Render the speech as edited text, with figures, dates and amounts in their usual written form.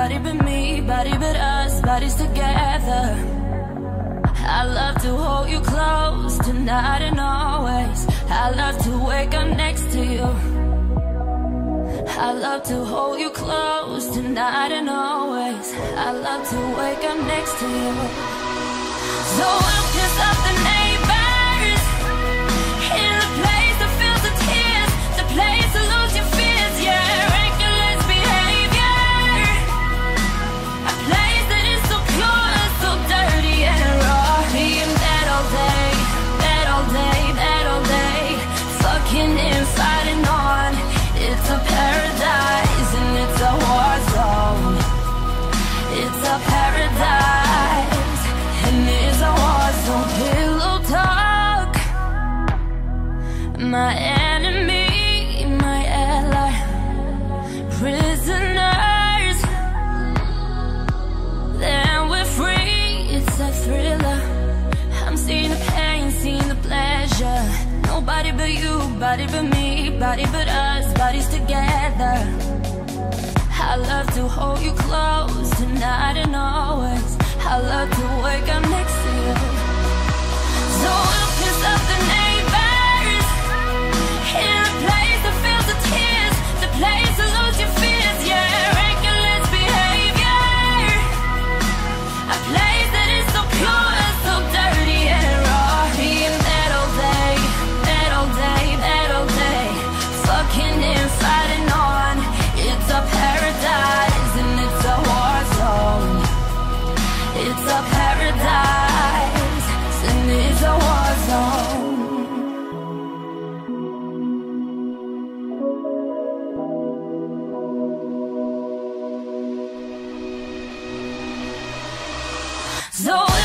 body but me, body but us, bodies together. I love to hold you close tonight and always. I love to wake up next to you. I love to hold you close tonight and always. I love to wake up next to you. So we'll piss off the neighbors in the place that feels the tears, the place to lose your fears, yeah. Reckless behavior, a place that is so pure, so dirty and raw. Being that all day, that all day, that all day, fucking and fighting on. It's a paradise and it's a war zone. It's a paradise and it's a war zone. Pillow talk, my enemy, my ally. Prisoners, then we're free. It's a thriller. I'm seeing the pain, seeing the pleasure. Nobody but you, body but me, body but us, bodies together. I love to hold you close tonight and always. I love to wake up next to you. So we'll piss off the neighbors in a place that feels the tears, the place to lose your fears, yeah. Reckless behavior, a place that is so pure, so dirty and raw. Being that all day, that all day, that all day, fucking and fighting on. It's a paradise and it's a war zone. It's a paradise and it's a war zone. So